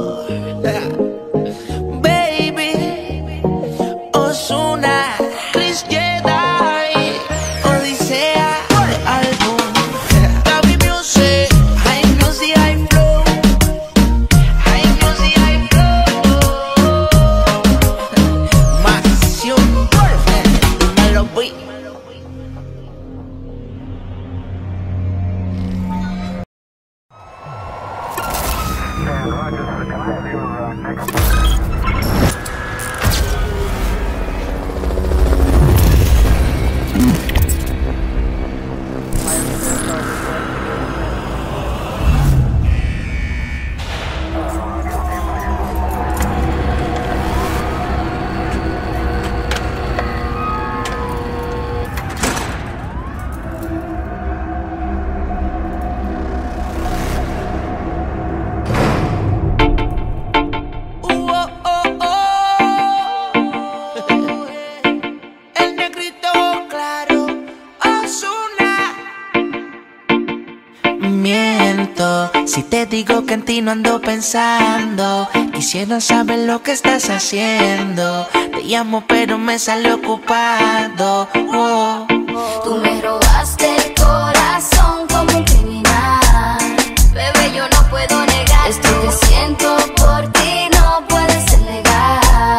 Baby, Ozuna, Chris Jedi, Odisea, de álbum. Gaby Music, High Music, High Flow. High Music, High Flow. Masión, me lo vi. Si te digo que en ti no ando pensando, quisiera saber lo que estás haciendo. Te llamo pero me sale ocupado. Oh. Tú me robaste el corazón como un criminal. Bebé, yo no puedo negar esto que siento por ti, no puede ser legal.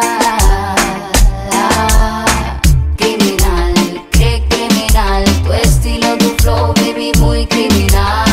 Criminal, qué criminal, tu estilo, tu flow, baby, muy criminal.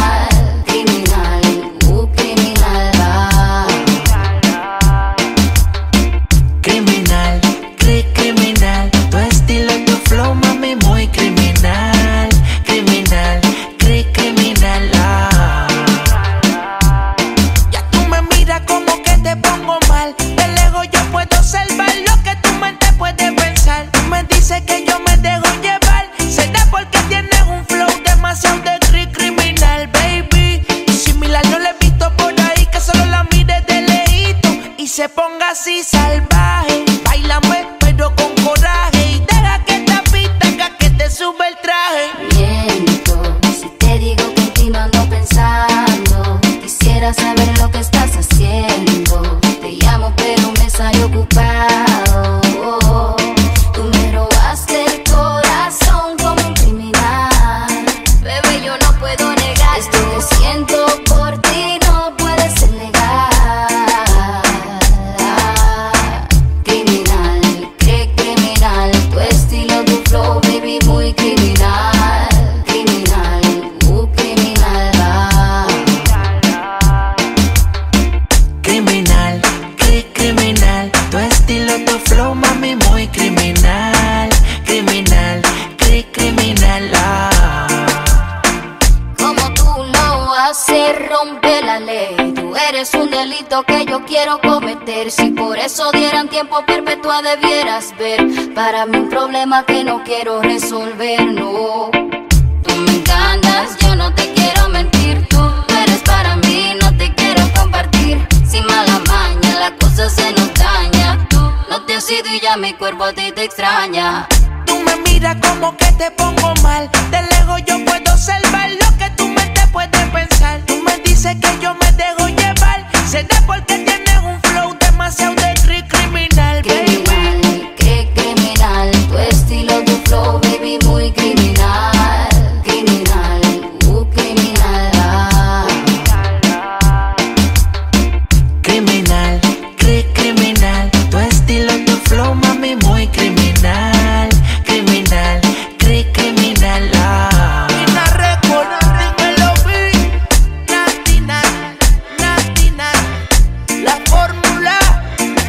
Se ponga así salvaje, bailame pero con coraje y deja que esta pista haga que te sube el traje. Miento, si te digo que en ti no ando pensando, quisiera saber lo que estás haciendo. Te llamo pero me sale ocupado. Tú me robaste el corazón como un criminal. Bebé, yo no puedo negar esto que siento por ti, no puede ser legal. Se rompe la ley, tú eres un delito que yo quiero cometer. Si por eso dieran tiempo perpetua debieras ver, para mí un problema que no quiero resolver, no. Tú me encantas, yo no te quiero mentir, tú eres para mí, no te quiero compartir. Sin mala maña la cosa se nos daña, tú no te has ido y ya mi cuerpo a ti te extraña. Tú me miras como que te pongo mal, de lejos yo puedo observar lo que tu mente puede pensar. Tú me dices que yo me dejo llevar, será porque tienes un flow demasiado de criminal, baby. Criminal, qué criminal, tu estilo, tu flow, baby, muy criminal. Criminal, criminal. Criminal, criminal, tu estilo, tu flow, mami, muy criminal. Criminal, criminal. Tina Record, dímelo, vi. Natina, la fórmula.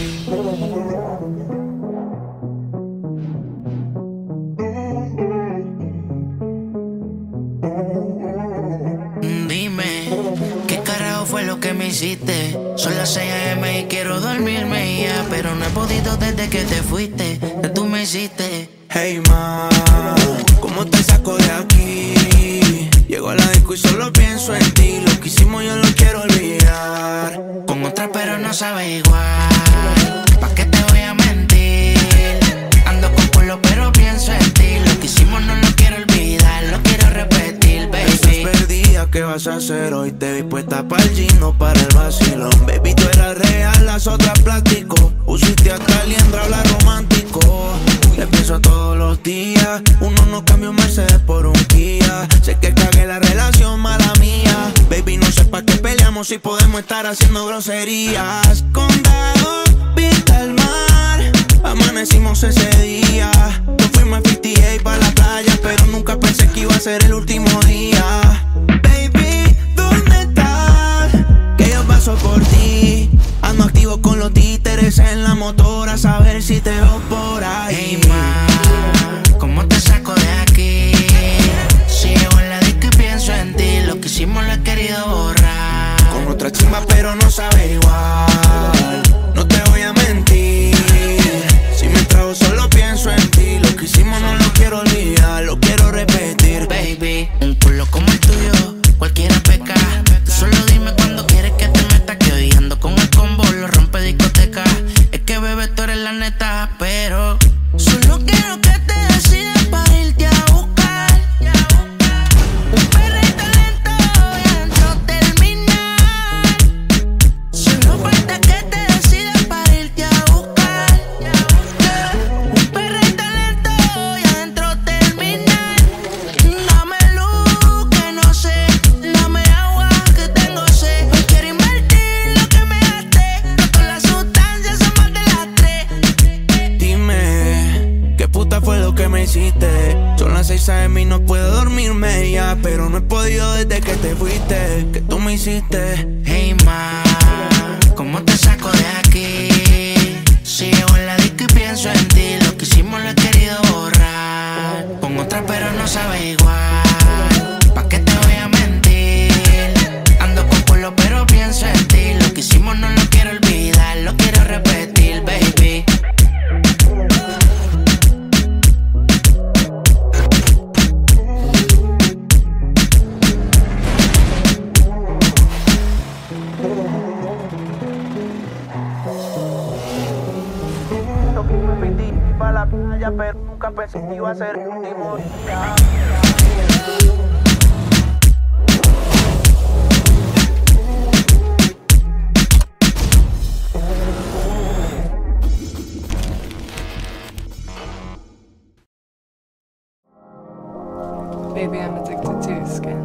Dime, ¿qué carajo fue lo que me hiciste? Son las 6 AM y quiero dormirme ya, pero no he podido desde que te fuiste. ¿Qué tú me hiciste? Hey ma, ¿cómo te saco de aquí? Llego a la disco y solo pienso en ti. Lo que hicimos yo lo quiero olvidar. Con otra pero no sabe igual. ¿Pa' qué te voy a mentir? Ando con culo pero pienso en ti. Lo que hicimos no lo quiero olvidar, lo quiero repetir, baby. Estás perdida, ¿qué vas a hacer hoy? Te vi puesta para el gino, para el vacilón. Baby, tú eras real, las otras plástico. Usiste hasta liendra, habla romántico. Te pienso todos los días. Uno no cambia un Mercedes por un Kia. Sé que cagué la relación, mala mía. Baby, no sé pa' qué peleamos si podemos estar haciendo groserías. Condado, vista al mar. Amanecimos ese día. Nos fuimos a 58 pa' la playa, pero nunca pensé que iba a ser el último día. Baby, ¿dónde estás? Que yo paso por ti. Ando activo con los títeres en la motora, a saber si te veo por ahí. Hey ma, ¿cómo te saco de aquí? Si llego en la disco y pienso en ti. Lo que hicimos lo he querido borrar. Con otra chimba pero no sabe igual. No te voy a mentir. Si me trago solo pienso en ti. Lo que hicimos no lo quiero olvidar, lo quiero repetir. Baby, un culo como el tuyo, cualquiera peca. Tú solo dime cuando quieres que te meta. Que hoy ando con el combo, lo rompe discoteca. Es que bebé, tú eres la neta, pero solo quiero que te decidas para irte a buscar. Un perrito lento y adentro terminar. Solo falta que te decidas para irte a buscar. Un perrito lento y adentro terminar. Dame luz que no sé, dame agua que tengo sed. Hoy quiero invertir lo que me gasté. No con las sustancias son más de las 3. Dime, ¿qué puta fue lo que me hiciste? Son las 6 AM y no puedo dormirme ya, pero no he podido desde que te fuiste. ¿Qué tú me hiciste? Hey ma, ¿cómo te saco de aquí? Si llego en la disco y pienso en ti. Lo que hicimos lo he querido borrar. Con otra pero no sabe igual. ¿Pa' qué te voy a mentir? Ando con culo pero pienso en ti. Lo que hicimos no lo quiero olvidar, lo quiero repetir, baby. Pa' la playa, pero nunca pensé que iba a ser el último día. Baby, I'm addicted to your skin.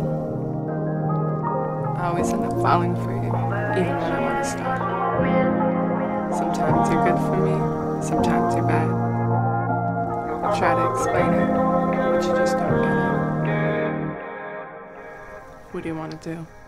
I always end up falling for you, even when I want to stop. Sometimes you're good for me, sometimes you're bad. I try to explain it, but you just don't get it. What do you want to do?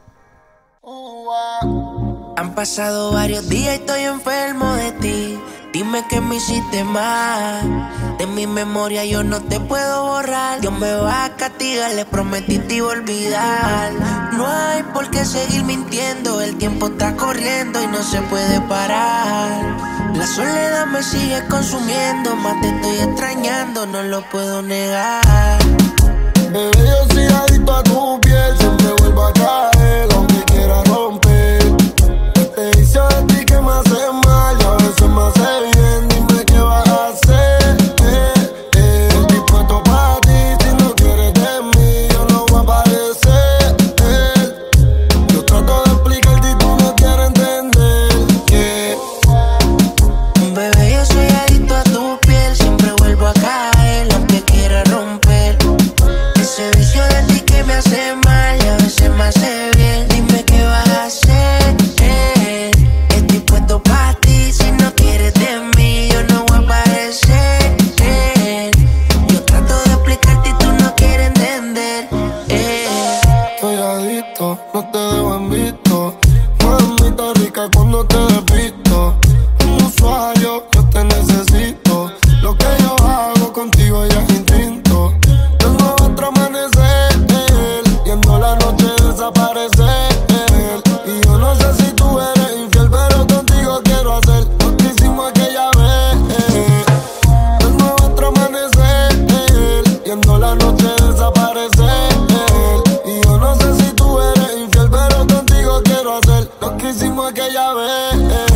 Han pasado varios días y estoy enfermo de ti. Dime que me hiciste mal. De mi memoria yo no te puedo borrar. Dios me va a castigar, le prometí te iba a olvidar. No hay por qué seguir mintiendo. El tiempo está corriendo y no se puede parar. La soledad me sigue consumiendo. Más te estoy extrañando, no lo puedo negar. Bebé, yo soy adicto a tu piel. Siempre vuelvo a caer, aunque quiera romper. Te hice de ti que me hace mal y a veces me hace bien. Dime qué vas a hacer. Estoy puesto para ti. Si no quieres de mí, yo no voy a aparecer. Yo trato de explicarte y tú no quieres entender. Bebé, yo soy adicto a tu piel. Siempre vuelvo a caer, aunque quiera romper. Ese vicio de ti que me hace mal y a veces me hace bien. Dime qué vas a hacer. Estoy puesto para ti. Si no quieres de mí, yo no voy a aparecer. Yo trato de explicarte y tú no quieres entender. Estoy adicto, no te dejo en visto. Mamita rica cuando te despisto. No casual, yo te necesito. Lo que yo hago contigo ya es instinto. Tengo otro amanecer, viendo la noche desaparecer. Y yo no sé si tú eres infiel, pero contigo quiero hacer lo que hicimos aquella vez. Tengo otro amanecer, viendo la noche desaparecer. Y yo no sé si tú eres infiel, pero contigo quiero hacer lo que hicimos aquella vez.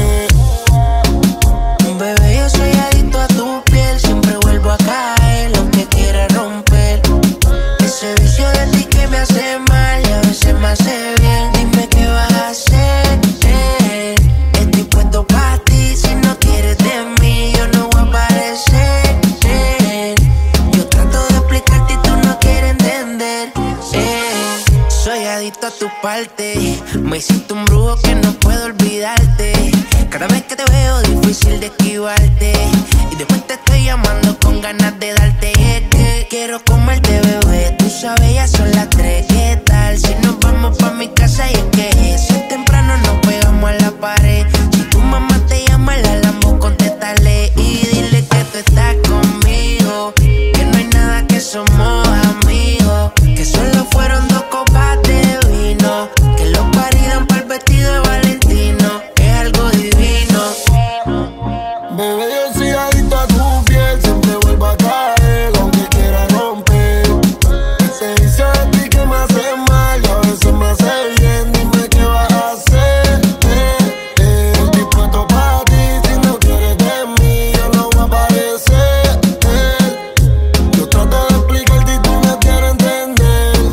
Bebé, yo soy adicto a tu piel, siempre vuelvo a caer, lo que quiera romper. Ese vicio de ti que me hace mal y a veces me hace bien. Dime qué vas a hacer. Estoy puesto pa' ti, si no quieres de mí, yo no voy a aparecer. Yo trato de explicarte y tú no quieres entender. Soy adicto a tu parte, me hiciste un brujo que no puedo olvidarte. Cada vez que te veo difícil de esquivarte, y después te estoy llamando con ganas de darte. Y es que quiero comerte, bebé, tú sabes ya son las 3. ¿Qué tal si nos vamos pa' mi casa? Y es que si es temprano nos pegamos a la pared. Si tu mamá te llama la Lambo, contéstale y dile que tú estás conmigo, que no hay nada, que somos amigos, que solo fueron 2 copas de vino, que los paridan para el vestido de Valentino. Es algo divino. Bebé, yo soy adicto a tu piel, siempre vuelvo a caer, aunque quiera romper. Ese vicio de ti que me hace mal y a veces me hace bien. Dime qué vas a hacer. Estoy puesto pa' ti, si no quieres de mí, yo no voy a aparecer. Yo trato de explicarte y tú no quieres entender.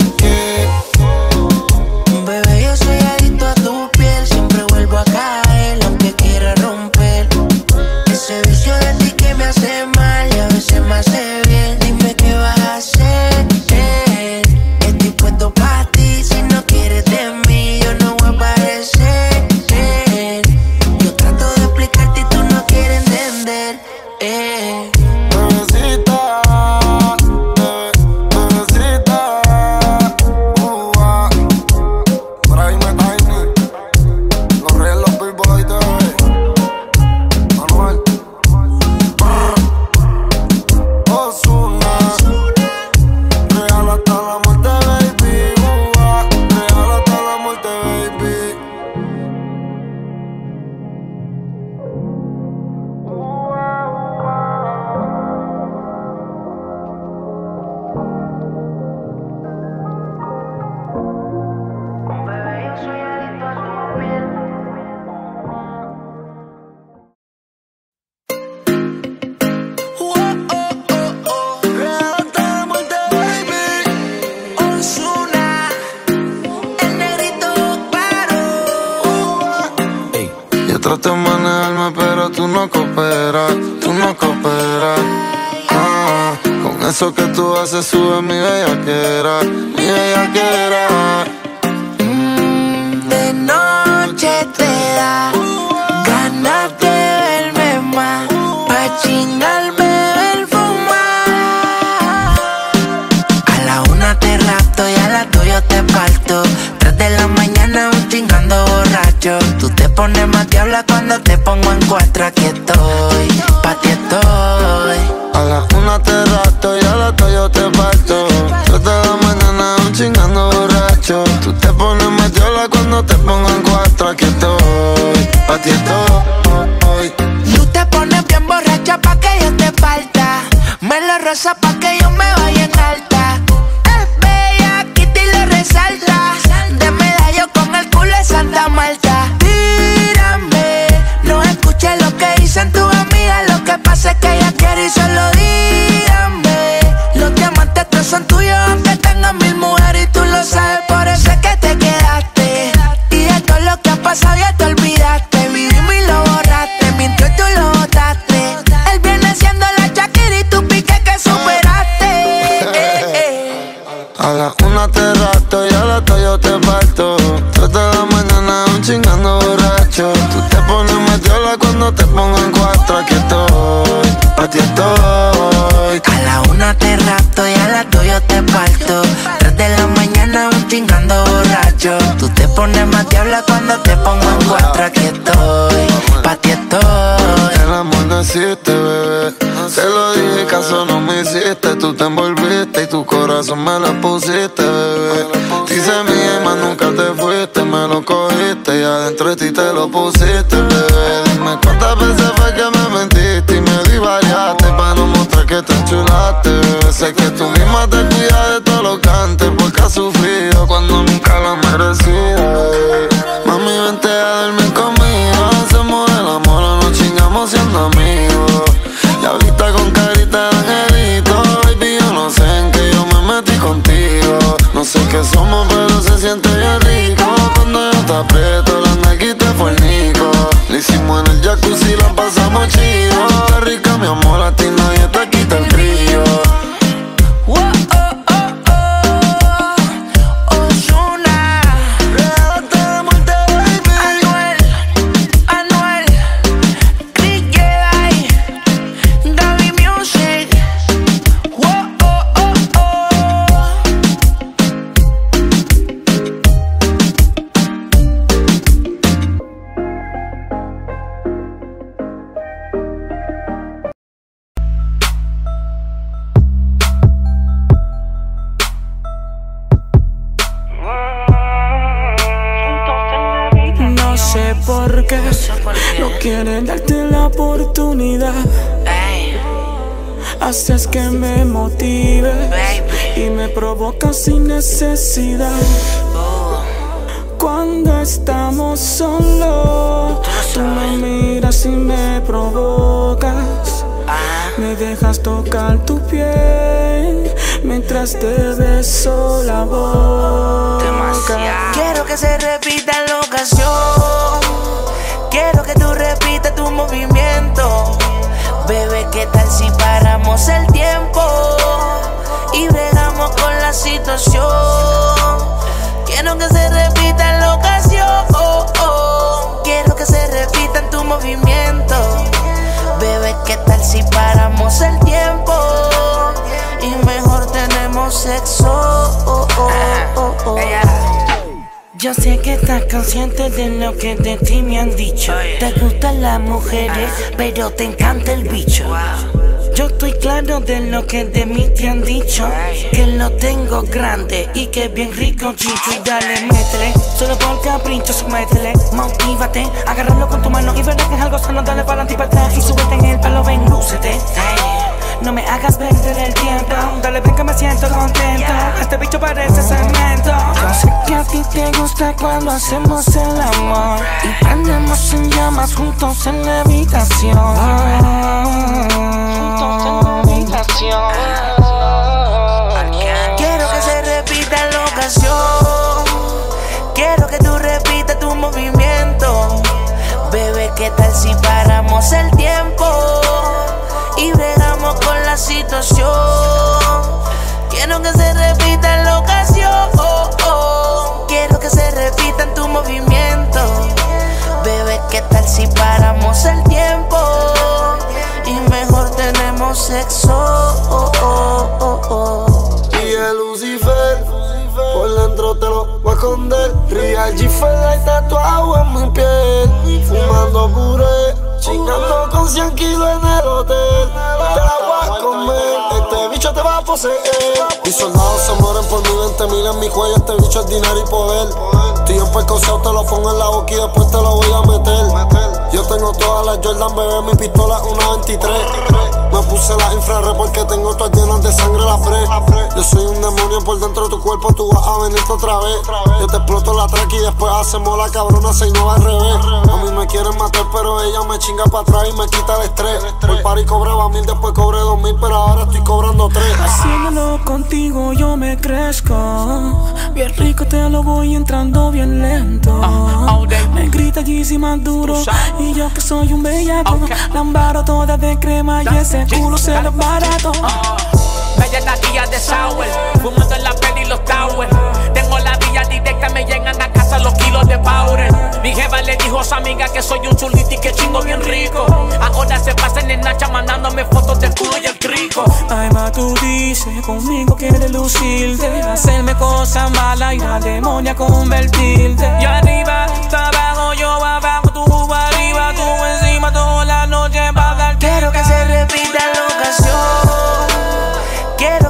Bebé, yo soy adicto a tu piel, siempre vuelvo a caer, aunque quiera romper. Ese vicio de ti que me hace mal y a veces me hace bien. Dime qué vas a hacer. Estoy puesto pa' ti, si no quieres de mí, yo no voy a aparecer. Yo trato de explicarte y tú no quieres entender. Bebecita, bebecita, Brahima Tiny, los Reyes, los Big Boys, Manuel, Ozuna, real hasta la muerte, baby, real hasta la muerte, baby. Bebé, yo soy adicto a tu piel. Real hasta la muerte, baby. Ozuna, el negrito paró. Yo trato de manejarme, pero tú no cooperas, tú no cooperas. Con eso que tú haces sube mi bellaquera, mi bellaquera. De noche te da ganas de verme más, pa' chingarme el fumar. A la 1 te rapto y a las 2 yo te parto. 3 de la mañana aún chingando borracho. Tú te pones más diabla cuando te pongo en 4. Aquí estoy, pa' ti estoy. A la 1 te rato y a las 2 yo te parto. 3 de la mañana aún chingando borracho. Tú te pones más diabla cuando te pongo en 4. Aquí estoy, pa' ti estoy. Tú te pones bien borracha pa' que yo te parta. Me lo rosa pa' que yo me vaya en alta. Es bella, aquí te lo resalta. De medallo con el culo de Santa Marta. Tírame, no escuches lo que dicen tus amigas. Lo que pasa es que ella quiere y solo dígame. Los diamantes todos son tuyos aunque tengas 1000 mujeres y tú lo sabes, por eso es que te quedaste. Y de todo lo que ha pasado ya te olvidaste. Vivimos y lo borraste, mintió y tú lo botaste. Él viene siendo la Shakira y tú pique que superaste. A la 1 te rato y a las 2 yo te parto. 3 de la mañana aún chingando borracho. Tú te pones más diabla cuando te pongo en 4. Aquí estoy, pa' ti estoy. A la 1 te rapto y a las 2 yo te parto. 3 de la mañana aún chingando borracho. Tú te pones más diabla cuando te pongo en 4. Aquí estoy, pa' ti estoy. tú te envolviste y tu corazón me lo pusiste, bebé. Dice mi alma, nunca te fuiste, me lo cogiste y adentro de ti te lo pusiste, bebé. Dime cuántas veces fue que me mentiste y me divariaste para no mostrar que te enchulaste, bebé. Sé que tú misma te cuidas de todos los cantes porque has sufrido cuando nunca lo has merecido, bebé. Mami, vente a dormir conmigo, hacemos el amor o nos chingamos siendo amigos. Y ahorita con carita de angelito, baby, yo no sé en qué yo me metí contigo. No sé qué somos, pero se siente bien rico. Cuando yo te aprieto, las nalguitas te fornico. Lo hicimos en el jacuzzi, la pasamos chido. Está rica, mi amor, a ti nadie te quita el brillo. ¿Por qué? No quieren darte la oportunidad. Haces que me motive y me provocas sin necesidad. Cuando estamos solos, tú me miras y me provocas. Me dejas tocar tu piel mientras te beso la boca. Quiero que se repita la ocasión. Quiero que tú repitas tu movimiento. Bebé, ¿qué tal si paramos el tiempo y bregamos con la situación? Quiero que se repita la ocasión. Quiero que se repita en tu movimiento. Bebé, ¿qué tal si paramos el tiempo y mejor tenemos sexo? Yo sé que estás consciente de lo que de ti me han dicho. Te gustan las mujeres, pero te encanta el bicho. Yo estoy claro de lo que de mí te han dicho, que lo tengo grande y que es bien rico, chicho. Y dale, métele, solo por capricho, sométele. Motívate, agárralo con tu mano y verás que es algo sano. Dale para adelante y súbete en el palo, ven, lúcete. No me hagas perder el tiempo, dale, ven que me siento contento. Este bicho parece cemento. Yo sé que a ti te gusta cuando hacemos el amor y prendemos en llamas juntos en la habitación. Quiero que se repita la ocasión. Quiero que tú repitas tu movimiento. Bebé, ¿qué tal si paramos el tiempo y bregamos con la situación? Quiero que se repita la ocasión. Quiero que se repita en tu movimiento. Bebé, ¿qué tal si paramos el tiempo y mejor tenemos sexo? Y el Lucifer, por dentro te lo voy a esconder. Real G-Fed y tatuado en mi piel. Fumando puré, chingando con 100 kilos en el hotel. Te la voy a comer, este bicho te va a poseer. Mis soldados se mueren por mi 20.000 en mi cuello. Este bicho es dinero y poder. Tú y yo percoseo te lo pongo en la boca y después te lo voy a meter. Yo tengo todas las Jordan, bebé, mi pistola es una 23. Me puse la infrarred porque tengo todas llenas de sangre la fre. Yo soy un demonio por dentro de tu cuerpo, tú vas a venirte otra vez. Yo te exploto la track y después hacemos la cabrona 6-9 al revés. A mí me quieren matar pero ella me chinga para atrás y me quita el estrés. Por party cobraba 1000, después cobré 2000, pero ahora estoy cobrando 3. Haciéndolo contigo yo me crezco. Bien rico te lo voy entrando bien lento. Me grita Yeezy más duro y yo que soy un bellaco. Lambaro toda de crema y ese culo se lo barato. Galletas de sour, fumando en la peli y los towers. Tengo la vía directa, me llegan a casa los kilos de powder. Mi jefa le dijo a su amiga que soy un chulito y que chingo bien rico. Ahora se pasan en Nacha mandándome fotos del culo y el crico. Ay, ma, tú dices, conmigo quieres lucirte, hacerme cosas malas y la demonia convertirte. Yo arriba, tú abajo, yo abajo, tú arriba, tú encima, toda la noche para dar. Quiero que se repita la ocasión. Quiero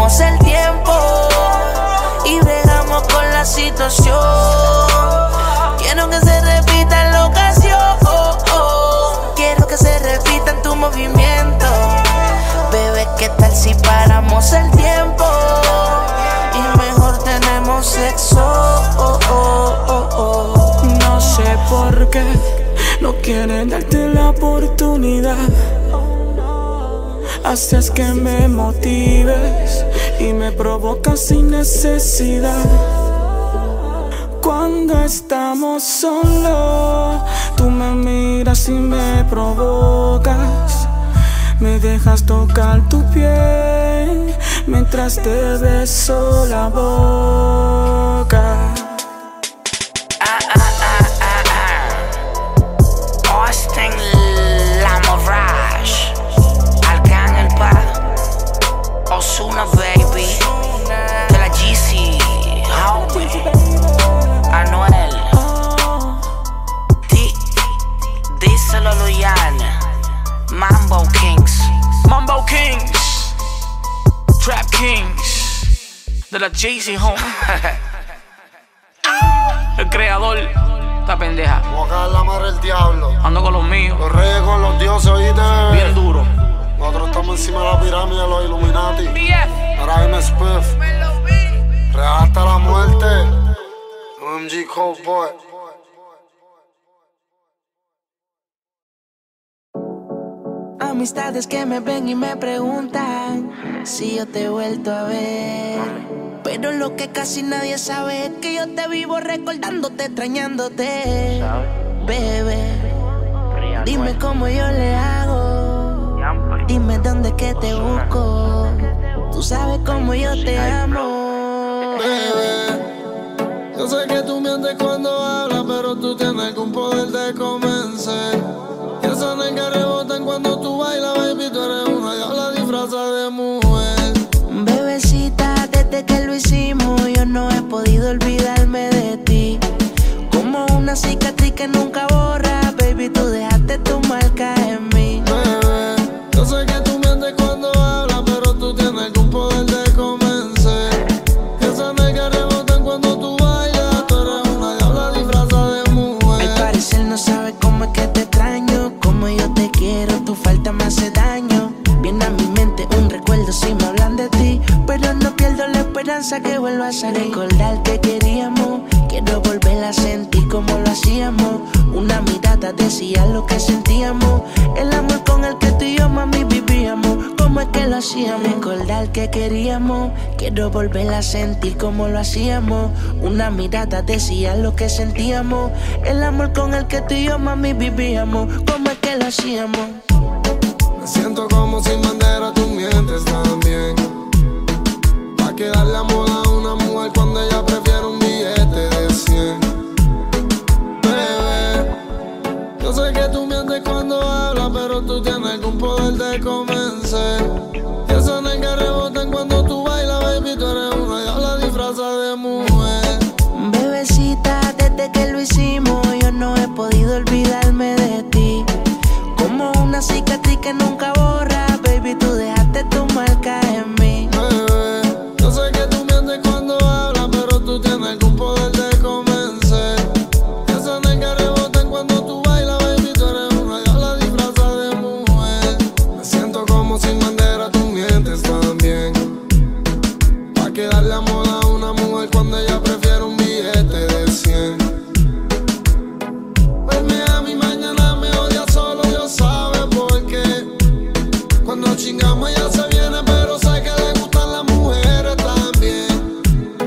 paramos el tiempo y bregamos con la situación. Quiero que se repita en la ocasión. Quiero que se repita en tu movimiento. Bebé, ¿qué tal si paramos el tiempo y mejor tenemos sexo? No sé por qué no quieren darte la oportunidad. Haces que me motives y me provocas sin necesidad. Cuando estamos solos, tú me miras y me provocas. Me dejas tocar tu piel mientras te beso la boca. Austin Lamourage, Arcángel, Ozuna baby, de la GC, homie, Anuel, díselo Luyan, Mambo Kings, Trap Kings, de la GC, homie. El creador, esta pendeja. Voy a caer la madre del diablo. Ando con los míos, Los reyes con los dioses, oíste. bien duro. Nosotros estamos encima de la pirámide de los Illuminati. BF. Ahora dime Spiff. Real hasta la muerte. OMG Cowboy. Amistades que me ven y me preguntan si yo te he vuelto a ver. Pero lo que casi nadie sabe es que yo te vivo recordándote, extrañándote. Bebé, dime cómo yo le hago. Dime dónde que te busco. Tú sabes cómo yo te amo. Bebé, yo sé que tú mientes cuando hablas, pero tú tienes algún poder de convencer. Que esa nega rebotan cuando tú bailas, baby, tú eres una diabla disfrazada de mujer. Bebecita, desde que lo hicimos, yo no he podido olvidarme de ti. Como una cicatriz que nunca borra, baby, tú dejaste tu marca en mí. Bebé, yo sé que tú mientes cuando hablas, pero tú tienes algún poder de convencer. Que esa nega rebotan cuando tú bailas, tú eres una diabla disfrazada de mujer. Al parecer no sabes cómo es que te extraño, como yo te quiero, tu falta me hace daño. Viene a mi mente un recuerdo si me hablan de ti, pero no pierdo la esperanza que vuelvas a recordar que queríamos. Quiero volver a sentir como lo hacíamos. Una mirada decía lo que sentíamos. El amor con el que tú y yo, mami, vivíamos. ¿Cómo es que lo hacíamos? Recordar que queríamos. Quiero volver a sentir como lo hacíamos. Una mirada decía lo que sentíamos. El amor con el que tú y yo, mami, vivíamos. ¿Cómo es que lo hacíamos? Me siento como sin bandera, tú mientes también. Pa' que darle amor a una mujer cuando ella prefiere un billete de 100. Bebé, yo sé que tú mientes cuando hablas, pero tú tienes algún poder de convencer. Que esa nega rebotan cuando tú bailas, baby, tú eres una diabla disfrazada de mujer. Bebecita, desde que lo hicimos, yo no he podido olvidarme de ti. Como una cicatriz que nunca borra, baby, tú dejaste tu marca en mí. Bebé, yo sé que tú mientes cuando hablas, pero tú tienes algún poder de convencer. Que esa nega rebotan cuando tú bailas, baby, tú eres una diabla disfrazada de mujer. Me siento como sin bandera, tú mientes también. Pa' que darle amor a una mujer cuando ella prefiere un billete de 100. Verme a mi mañana me odia solo, Dios sabe por qué. Cuando chingamos ella se viene, pero sé que le gustan las mujeres también.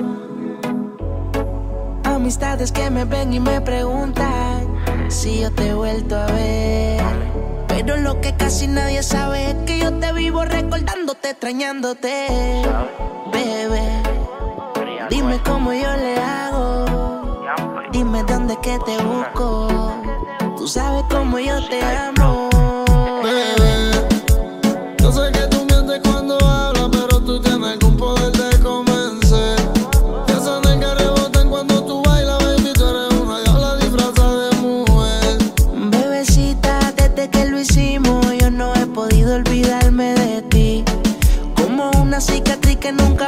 Amistades que me ven y me preguntan si yo te he vuelto a ver. Pero lo que casi nadie sabe es que yo te vivo recordándote, extrañándote. Bebé, dime cómo yo le hago. Dime dónde que te busco. Tú sabes cómo yo te amo. Bebé, yo sé que tú mientes cuando hablas, pero tú tienes algún poder de convencer. Que esa nega rebotan cuando tú bailas, baby, tú eres una diabla disfrazada de mujer. Bebecita, desde que lo hicimos, yo no he podido olvidarme de ti. Como una cicatriz que nunca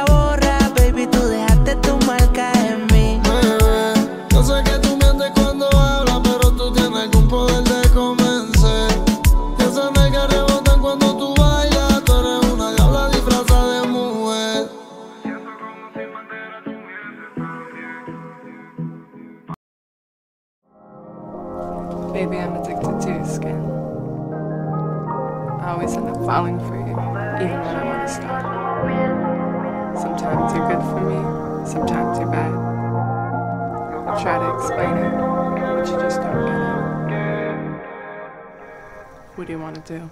Baby, I'm addicted to your skin. I always end up falling for you, even when I want to stop. Sometimes you're good for me, sometimes you're bad. I try to explain it, but you just don't get it. What do you want to do?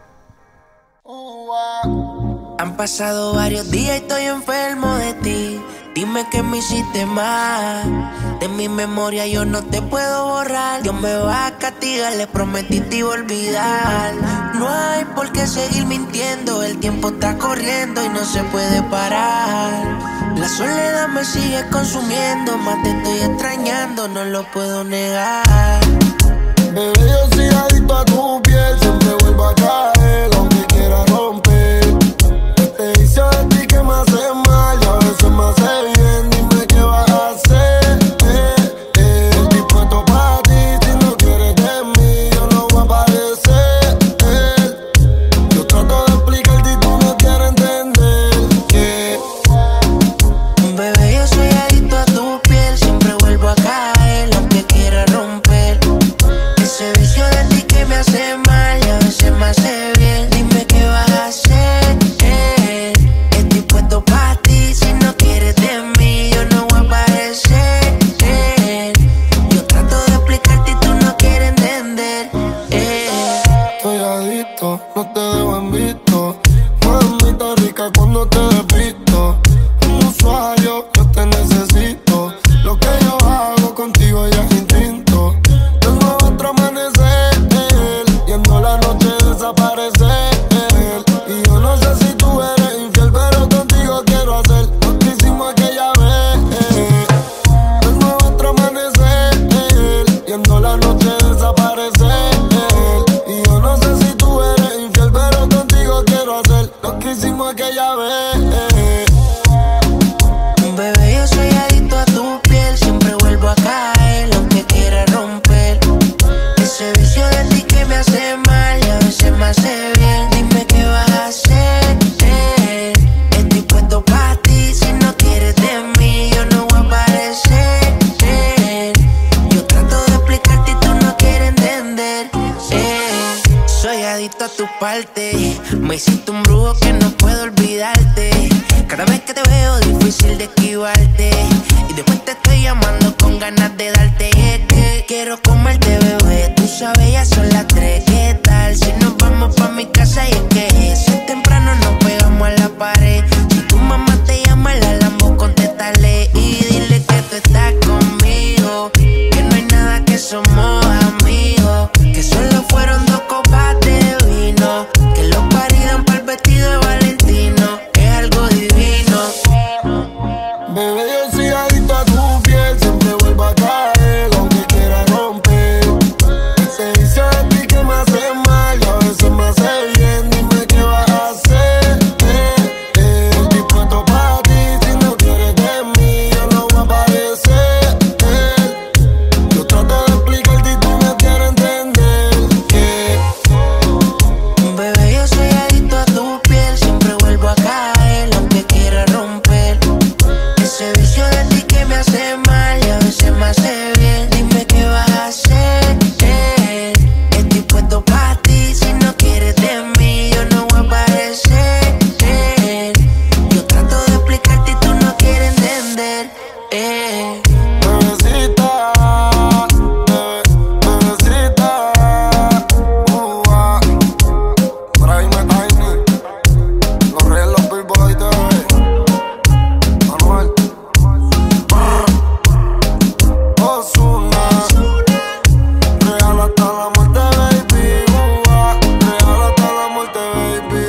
Han pasado varios días y estoy enfermo de ti. Dime que me hiciste mal. De mi memoria yo no te puedo borrar. Dios me va a castigar, le prometí te iba a olvidar. No hay por qué seguir mintiendo. El tiempo está corriendo y no se puede parar. La soledad me sigue consumiendo. Más te estoy extrañando, no lo puedo negar. Bebé, yo soy adicto a tu piel. Siempre vuelvo a caer, aunque quiera romper. Este vicio de ti que me hace mal y a veces me hace bien. Dime qué vas a hacer. Estoy puesto para ti. Si no quieres de mí, yo no voy a aparecer. Yo trato de explicarte y tú no quieres entender. Bebé, yo soy adicto a tu piel. Siempre vuelvo a caer, aunque quiera romper. Ese vicio de ti que me hace mal y a veces me hace bien. Dime qué vas a hacer. Estoy puesto para ti. Si no quieres de mí, yo no voy a aparecer. Yo trato de explicarte y tú no quieres entender. Soy adicto, no te dejo en visto. Mamita rica cuando te despisto. Un usuario, yo te necesito. Lo que yo hago contigo ya es instinto. Tengo otro amanecer, viendo la noche desaparecer. Y yo no sé si tú eres infiel, pero contigo quiero hacer lo que hicimos aquella vez. Tengo otro amanecer, viendo la noche desaparecer. Y yo no sé si tú eres infiel, pero contigo quiero hacer lo que hicimos aquella vez. Bebé, yo soy adicto a tu piel. Siempre vuelvo a caer, aunque quiera romper. Ese vicio de ti que me hace mal y a veces me hace bien. Dime qué vas a hacer. Estoy puesto para ti. Si no quieres de mí, yo no voy a aparecer. Yo trato de explicarte y tú no quieres entender. Soy adicto a tu parte. Me hiciste un brujo que no puedo olvidarte. Cada vez que te veo difícil de esquivarte. Y después te estoy llamando con ganas de darte. Es que quiero comerte, bebé. Tú sabes, ya son las 3. ¿Qué tal si nos vamos pa' mi casa? Y es que eso es temprano, nos pegamos a la pared. Si tu mamá te llama, la Lambo, contéstale. Y dile que tú estás conmigo. Que no hay nada, que somos amigos. Que solo fueron 2 copas de vino. Que los paridan pa'l vestido de Valentino. Es algo divino. Bebé, yo soy adicto a tu piel. Siempre vuelvo a caer, aunque quiera romper. Ese vicio de ti que me hace mal y a veces me hace bien. Dime qué vas a hacer. Estoy puesto para ti. Si no quieres de mí, yo no voy a aparecer. Yo trato de explicarte y tú no quieres entender. Bebé, yo soy adicto a tu piel. Siempre vuelvo a caer, aunque quiera romper. Ese vicio de ti que me hace mal y a veces me hace bien. Dime qué vas a hacer. Estoy puesto para ti. Si no quieres de mí, yo no voy a aparecer. Yo trato de explicarte y tú no quieres entender. Bebecita, bebecita, tráeme Tiny, los reyes, los Billboard y TV, Manuel, Ozuna, real hasta la muerte, baby, real hasta la muerte, baby.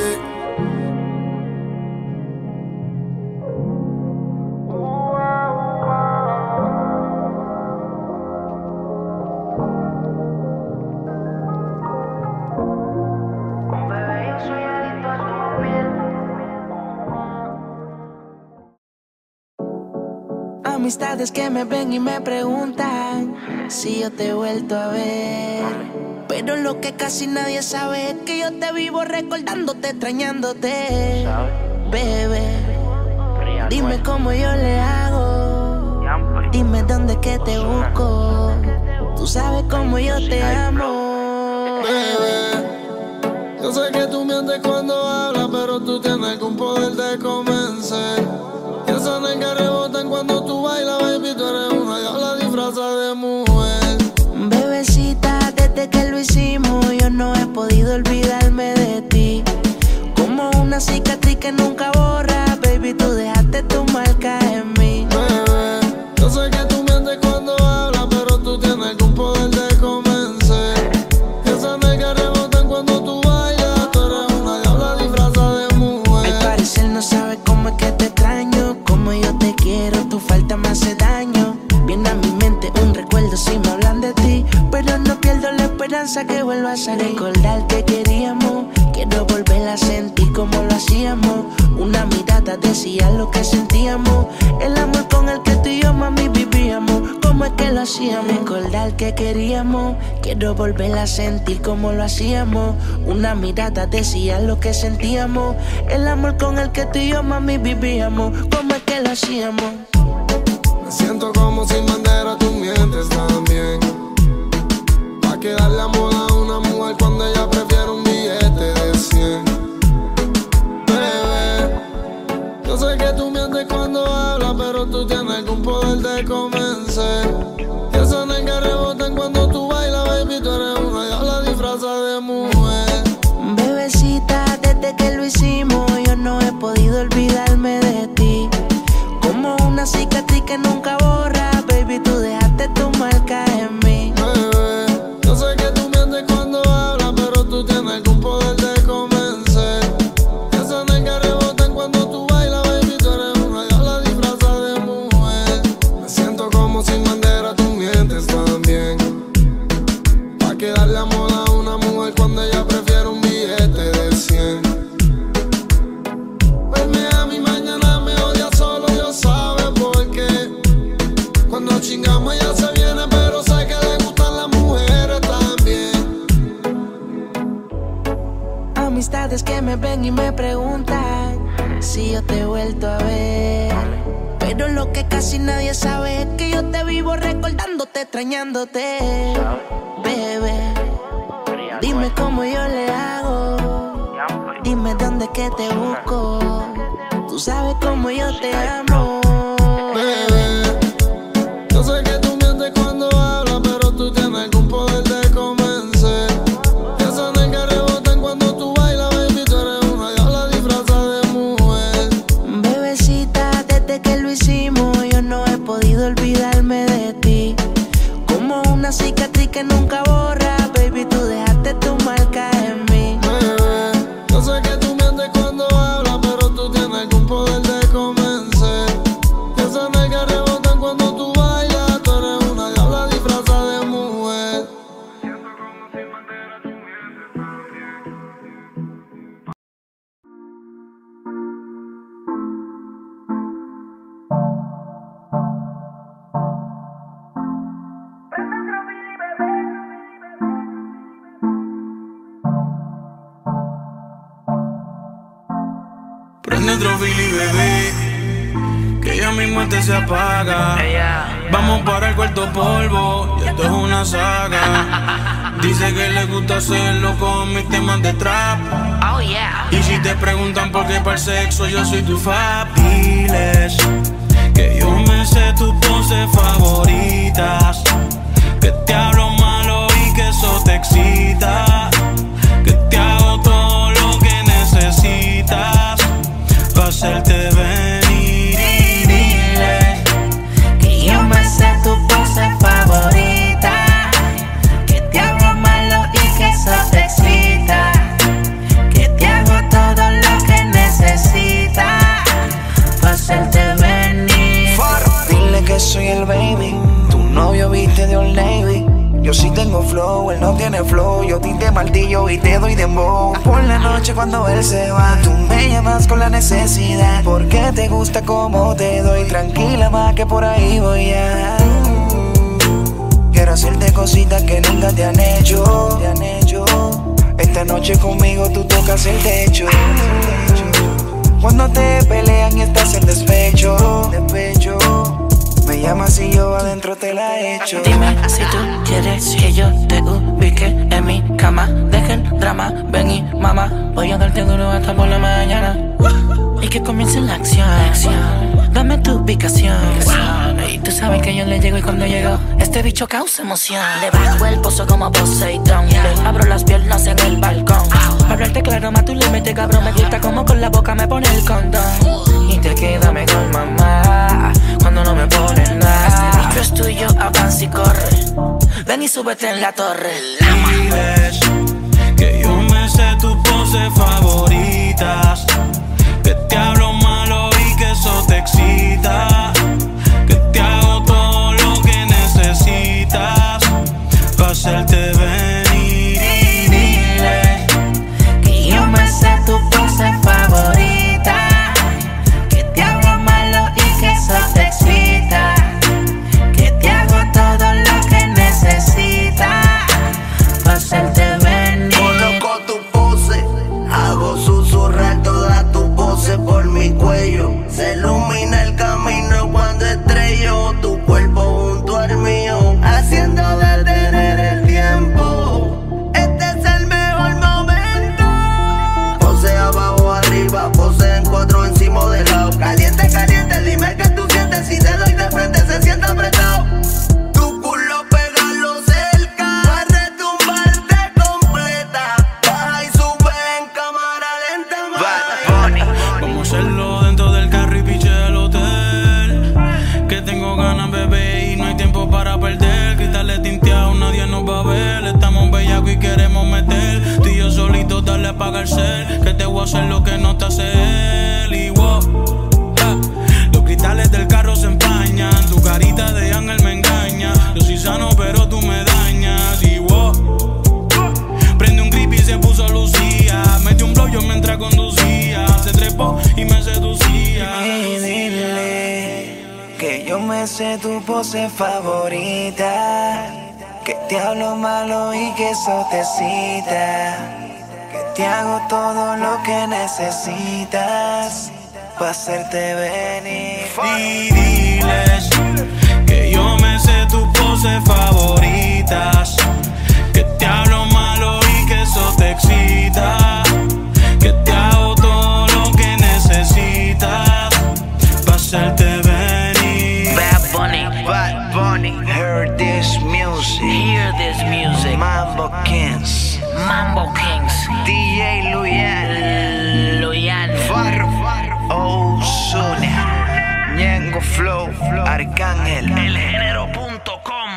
Amistades que me ven y me preguntan si yo te he vuelto a ver. Pero lo que casi nadie sabe es que yo te vivo recordándote, extrañándote. Bebé, dime cómo yo le hago. Dime dónde que te busco. Tú sabes cómo yo te amo. Bebé, yo sé que tú mientes cuando hablas, pero tú tienes algún poder de convencer. Que esas nalgas rebotan cuando tú bailas, baby, tú eres una diabla disfrazada de mujer. Bebecita, desde que lo hicimos, yo no he podido olvidarme de ti. Como una cicatriz que nunca borra, baby, tú dejaste tu marca en mí. Bebé, yo sé que tú mientes cuando hablas, pero tú tienes algún poder de convencer. Que esas nalgas rebotan cuando tú bailas, tú eres una diabla disfrazada de mujer. Al parecer no sabes cómo es que te extraño, como yo te quiero, tu falta me hace daño. Viene a mi mente un recuerdo si me hablan de ti, pero no pierdo la esperanza que vuelvas a recordar que queríamos. Quiero volver a sentir como lo hacíamos. Una mirada decía lo que sentíamos. El amor con el que tú y yo, mami, vivíamos. Cómo es que lo hacíamos. Recordar que queríamos. Quiero volver a sentir como lo hacíamos. Una mirada decía lo que sentíamos. El amor con el que tú y yo, mami, vivíamos. Cómo es que lo hacíamos. Me siento como sin bandera, tú mientes también. Pa' que darle amor a una mujer cuando ella prefiere un billete de 100. Bebé, yo sé que tú mientes cuando hablas, pero tú tienes algún poder de convencer. Que esas nalgas rebotan cuando tú bailas, baby, tú eres una diabla disfrazada de mujer. Bebecita, desde que lo hicimos, yo no he podido olvidarme de ti. Como una cicatriz que nunca borra, baby, tú dejaste tu marca en mí. Bebé, yo sé que tú mientes cuando hablas, pero tú tienes algún poder de convencer. Que esas nalgas rebotan cuando tú bailas, baby, tú eres una diabla disfrazada de mujer. Me siento como sin bandera, tú mientes también. Pa' que darle amor a una mujer cuando ella prefiere un billete de 100. Verme a mi mañana me odia solo, Dios sabe por qué. Cuando chingamos ella se viene, pero sé que le gustan las mujeres también. Amistades que me ven y me preguntan si yo te he vuelto a ver. Pero lo que casi nadie sabe es que yo te vivo recordándote, extrañándote. Bebé, dime cómo yo le hago. Dime dónde es que te busco. Tú sabes cómo yo te amo. Bebé, yo sé que tú mientes cuando hablas, pero tú tienes algún poder de convencer. Que esas nalgas rebotan cuando tú bailas, baby, tú eres una diabla disfrazada de mujer. Bebecita, desde que lo hicimos, yo no he podido olvidarme de ti. Como una cicatriz que nunca borra, baby, tú dejaste tu marca en mí. Bebé, yo sé que tú mientes cuando hablas, pero tú tienes algún poder de convencer. Que esas nalgas rebotan cuando tú bailas, tú eres una diabla disfrazada de mujer. Prende otro Billy, bebé, que ya mismo este se apaga. Vamos para el cuarto polvo, y esto es una saga. Dice que le gusta hacerlo con mis temas de trap. Oh yeah. Y si te preguntan por qué para el sexo yo soy tu fab, diles que yo me sé tus poses favoritas, que te hablo malo y que eso te excita, que te hago todo lo que necesitas para hacerte venir. Y dile Que yo me sé tu pose favorita, que te hablo malo y que eso te excita, que te hago todo lo que necesitas para hacerte venir. Dile que soy el baby, tu novio viste de Old Navy. Yo sí tengo flow, él no tiene flow. Yo tinte martillo y te doy dembow. Por la noche cuando él se va, tú me llamas con la necesidad, porque te gusta como te doy. Tranquila más que por ahí voy ya. Quiero hacerte cositas que nunca te han hecho. Esta noche conmigo tú tocas el techo. Cuando te pelean y estás en despecho, Me llamas y yo adentro te la echo. Dime si tú quieres que yo te ubique en mi cama. Deja el drama, ven y mamá. Voy a darte duro hasta por la mañana. Y que comience la acción. Dame tu ubicación. Y tú sabes que yo le llego y cuando llego este bicho causa emoción. Le bajo el pozo como Poseidón. Le abro las piernas en el balcón. Para hablarte claro, más tú le metes cabrón. Me gusta como con la boca me pone el condón. Y te queda mejor mamá cuando no me pones nada. Este bicho es tuyo, avanza y corre. Ven y súbete en la torre. Diles que yo me sé tus poses favoritas. Que te hablo malo y que eso te excita. Que te hago todo lo que necesitas para hacerte venir. Y dile que yo me sé tu pose favorita. Que te hablo malo y que eso te excita. Que te hago todo lo que necesitas para hacerte venir. Coloco tu pose, hago susurrar toda tu pose por mi cuello. Se ilumina el camino cuando estrello tu cuerpo junto al mío, haciendo detener el tiempo. Este es el mejor momento. Pose abajo, arriba, pose en cuatro encima de lado. Caliente, caliente, dime que tú sientes. Si te doy de frente se siente apretado. Tu culo pégalo cerca, para retumbarte completa. Baja y sube en cámara lenta. vamos a hacerlo dentro del carro y piche del hotel. Que tengo ganas, bebé, y no hay tiempo para perder. Cristales tinteados, nadie nos va a ver. Estamos bellacos y queremos meter. Tú y yo solitos, darle a apagar el cel. Que te voy a hacer lo que no te hace él. Y wow, los cristales del carro se empañan. Tu carita de ángel me engaña. Yo soy sano pero tú me dañas. Y wow, prende un grip y se puso Lucía. Metió un blow yo mientras conducía. Se trepó y me seducía. Y dile que yo me sé tu pose favorita. Que te hablo malo y que eso te excita. Que te hago todo lo que necesitas para hacerte venir. Y diles que yo me sé tus poses favoritas. Que te hablo malo y que eso te excita. Que te hago todo lo que necesitas para hacerte venir. Bad Bunny, hear this music. Hear this music. Mambo Kings, DJ Luyan, Farro, Ozuna, Ñengo Flow, Arcángel, elgénero.com.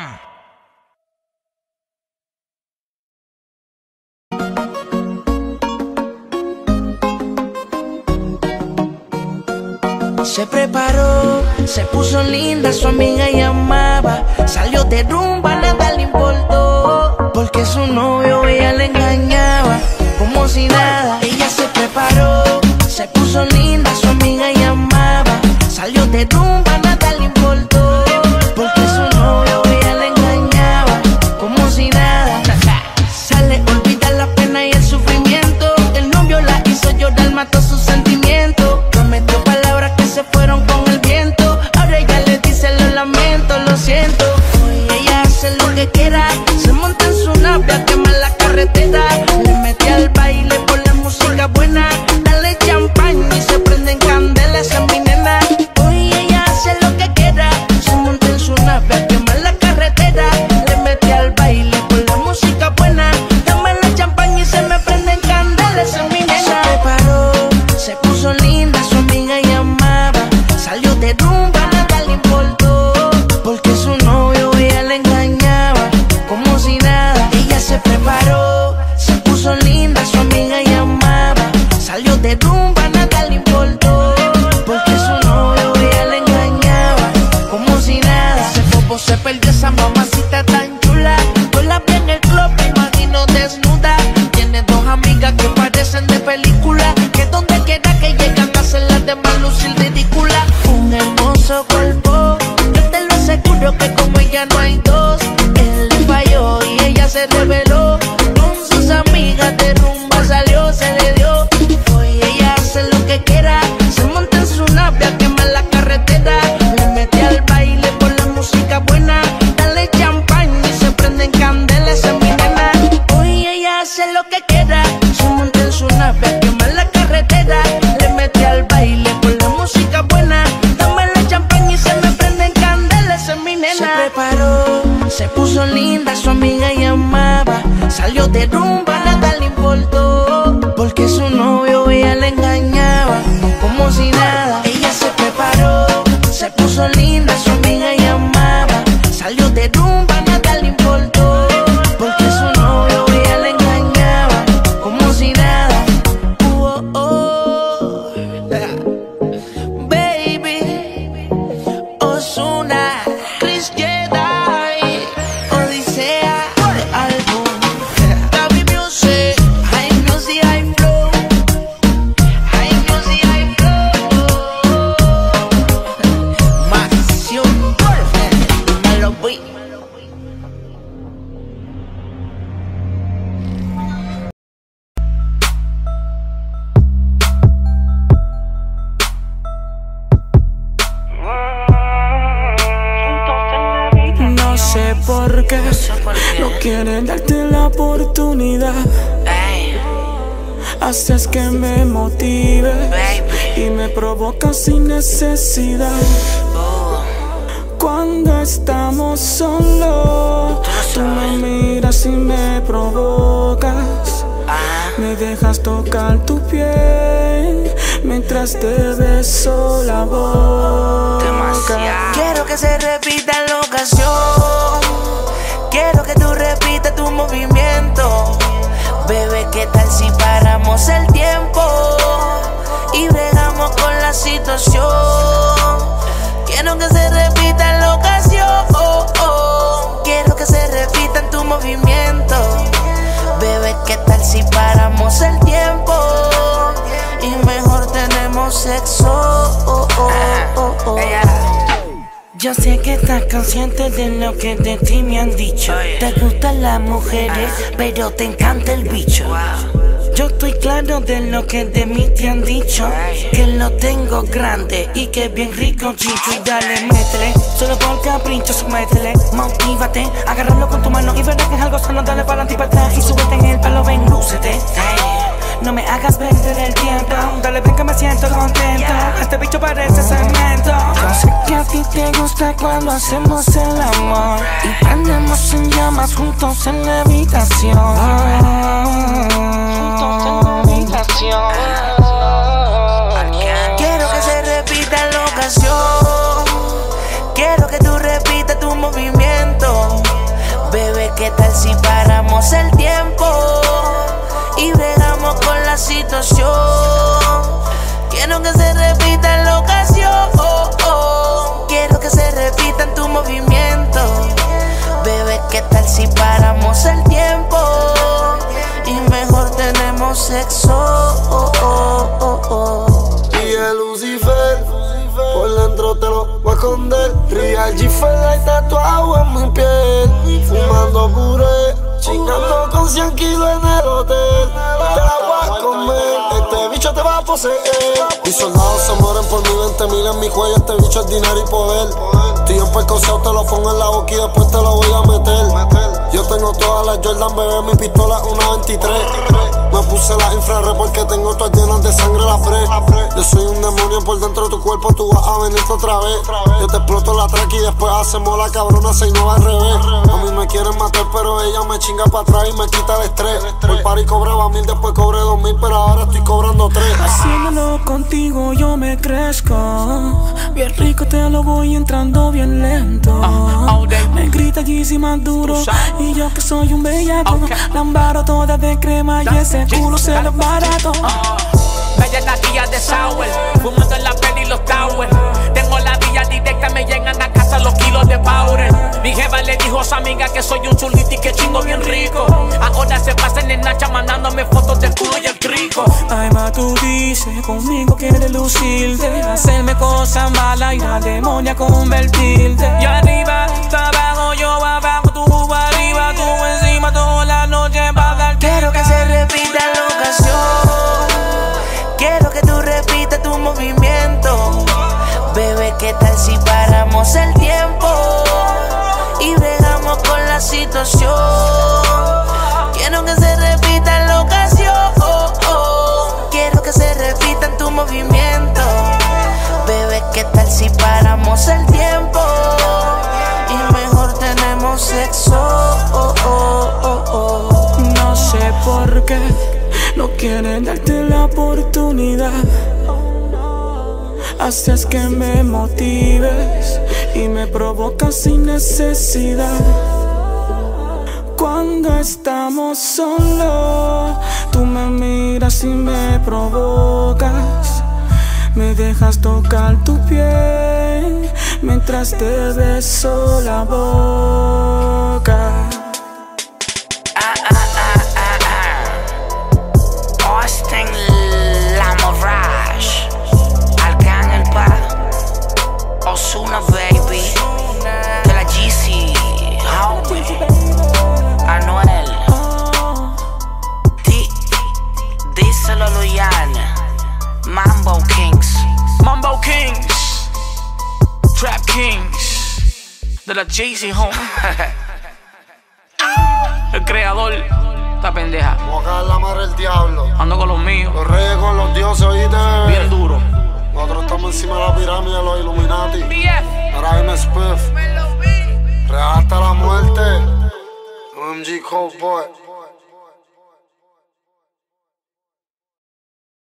Se preparó, se puso linda, su amiga llamaba. Salió de rumba, nada le importó. Porque su novio ella le engañaba, como si nada. Ella se preparó, se puso linda, su amiga llamaba. Salió de rumba, nada le importó. Porque su novio ella le engañaba, como si nada. Sale, olvida la pena y el sufrimiento. El novio la hizo llorar, mató sus sentimientos. Prometió palabras que se fueron con el viento. Ahora ella le dice lo lamento, lo siento. Hoy ella hace lo que quiera. Se monta en su nave a quemar la carretera. Le mete al baile por la música buena. Dale champán y se prenden candelas en mi nena. Hoy ella hace lo que quiera. Se monta en su nave a quemar la carretera. Le mete al baile por la música buena. Dame la champán y se me prenden candelas en mi nena. Se preparó, se puso linda, su amiga llamaba. Salió de rumba, nada le importó. Porque su novio ella le engañaba, como si nada. Ella se preparó, se puso linda, su amiga llamaba. Salió de rumba, nada le importó. Porque su novio ella le engañaba, como si nada. Ese bobo se perdió, esa mamacita tan chula. Yo la vi en el club, me imagino desnuda. Tiene dos amigas que parecen de película. Que donde quiera que llegan hacen las demás lucir ridícula. Un hermoso cuerpo, yo te lo aseguro que como ella no hay dos. Él le falló y ella se reveló. Con sus amigas de rumba salió, se le dio. Hoy ella hace lo que quiera. Se monta en su nave a quemar la carretera. Le mete al baile por preparó, se puso linda, su amiga llamaba. Salió de rumba, nada le importó, porque su novio ella le engañaba, como si nada. Ella se preparó, se puso linda, su amiga llamaba. Salió de rumba, nada le importó, porque su novio ella le engañaba, como si nada. Baby, Ozuna, Chris Jedi, Odisea, álbum, Gaby Music, High Music, High Flow, High Music, High Flow, Maxión, dímelo, boy. No sé por qué no quieren darte la oportunidad. Haces que me motive y me provocas sin necesidad. Cuando estamos solos, tú me miras y me provocas. Me dejas tocar tu piel mientras te beso la boca. Quiero que se repita la ocasión, quiero que tú repitas tu movimiento. Bebé, ¿qué tal si paramos el tiempo y bregamos con la situación? Quiero que se repita la ocasión, quiero que se repita tu movimiento. Bebé, ¿qué tal si paramos el tiempo y mejor tenemos sexo? Yo sé que estás consciente de lo que de ti me han dicho. Te gustan las mujeres, pero te encanta el bicho. Yo estoy claro de lo que de mí te han dicho, que lo tengo grande y que es bien rico, chicho. Y dale, métele, solo por capricho, sométele. Motívate, agárralo con tu mano y verás que es algo sano. Dale para adelante y para atrás y súbete en el palo, ven, lúcete. No me hagas perder el tiempo, dale, ven que me siento contento. Este bicho parece cemento. Yo sé que a ti te gusta cuando hacemos el amor y prendemos en llamas juntos en la habitación. Quiero que se repita la ocasión, quiero que tú repitas tu movimiento. Bebé, ¿qué tal si paramos el tiempo y bregamos con la situación? Quiero que se repita la ocasión, quiero que se repita tu movimiento. Bebé, ¿qué tal si paramos el tiempo y mejor tenemos sexo? Y el Lucifer, por dentro te lo voy a esconder. Real G-Fella y tatuado en mi piel. Fumando puré, chingando con 100 kilos en el hotel. Te la voy a comer, este bicho te va a poseer. Mis soldados se mueren por mi 20.000 en mi cuello. Este bicho es dinero y poder. Estoy en percoceo, te lo pongo en la boca y después te lo voy a meter. Yo tengo todas las Jordan, bebé, mi pistola una 23. Me puse la infrarred porque tengo todas llenas de sangre la fre. Yo soy un demonio por dentro de tu cuerpo, tú vas a venirte otra vez. Yo te exploto la track y después hacemos la cabrona 6-9 al revés. A mí me quieren matar pero ella me chinga para atrás y me quita el estrés. Por party cobraba 1000, después cobré 2000, pero ahora estoy cobrando 3. Haciéndolo contigo yo me crezco. Bien rico te lo voy entrando bien lento. Me grita Yeezy más duro y yo que soy un bellaco. La embaro toda de crema y ese culo se lo barato. Galletas de sour, fumando en la peli y los towers. Tengo la vía directa, me llegan a casa los kilos de powder. Mi jeva le dijo a su amiga que soy un chulito y que chingo bien rico. Ahora se pasan en Nacha mandándome fotos del culo y el crico. Ay, ma, tú dices, conmigo quieres lucirte, hacerme cosas malas y la demonia convertirte. Yo arriba, tú abajo, yo abajo, tú arriba, tú encima toda la noche para darte. Quiero que se repita la ocasión, quiero que tú repitas tu movimiento. Bebé, ¿qué tal si paramos el tiempo y bregamos con la situación? Quiero que se repita la ocasión, quiero que se repita tu movimiento. Bebé, ¿qué tal si paramos el tiempo y mejor tenemos sexo. No sé por qué no quieren darte la oportunidad. Haces que me motives y me provocas sin necesidad. Cuando estamos solos, tú me miras y me provocas. Me dejas tocar tu piel mientras te beso la boca. Austin La Mirage, Arcángel Pa, Ozuna baby, de la GC, Anuel, díselo Luyan, Mambo Kings, Trap Kings, de la Jay-Z home. El creador, esta pendeja. Vamos a caer la madre del diablo. Ando con los míos, Los reyes con los dioses, oíste. bien duro. Nosotros estamos encima de la pirámide de los Illuminati. BF. Ahora M. Spiff. Real hasta la muerte. OMG Cold Boy.